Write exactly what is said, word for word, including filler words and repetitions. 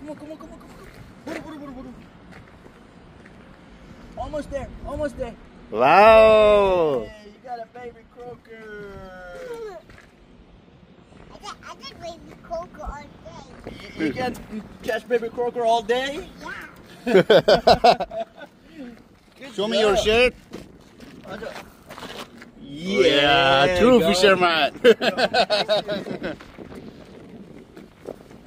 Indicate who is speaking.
Speaker 1: come on, come on, come on, come on. Buru, buru, buru, buru. Almost there, almost there.
Speaker 2: Wow.
Speaker 1: Hey, you got a baby croaker.
Speaker 3: I got, I got baby croaker all day.
Speaker 1: You, you can catch baby croaker all day?
Speaker 3: Yeah.
Speaker 2: Show me your shirt.
Speaker 1: Yeah,
Speaker 2: Yeah, true
Speaker 1: go.
Speaker 2: fisherman.